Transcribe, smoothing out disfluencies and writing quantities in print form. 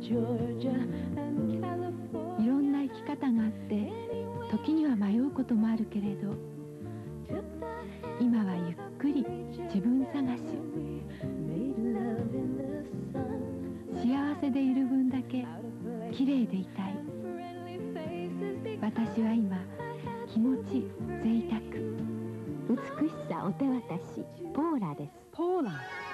いろんな生き方があって時には迷うこともあるけれど、今はゆっくり自分探し。幸せでいる分だけ綺麗でいたい。私は今気持ち贅沢。 美しさお手渡し、ポーラです。 ポーラ